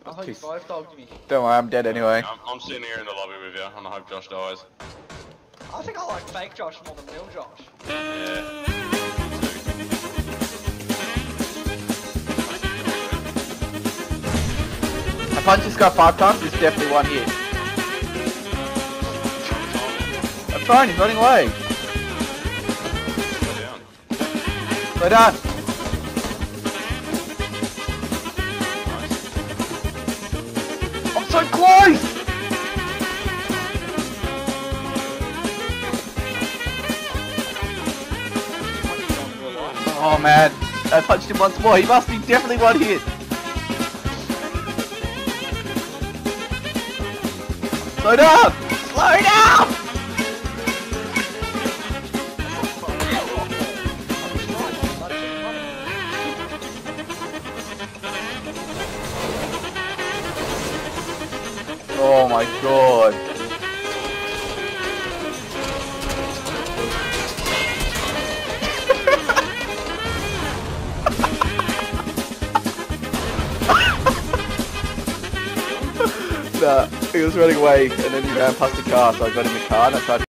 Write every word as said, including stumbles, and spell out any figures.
I thought you five dogged me. Don't worry, I'm dead anyway. I'm, I'm sitting here in the lobby with you, and I hope Josh dies. I think I like fake Josh more than real Josh. Yeah. I punched this guy five times, it's definitely one hit. I'm trying, he's running away. Slow down. Slow down. I'm so close! Oh man, I punched him once more, he must be definitely one hit. Slow down! Slow down! Oh my god. Nah, he was running away and then he ran past the car, so I got in the car and I tried to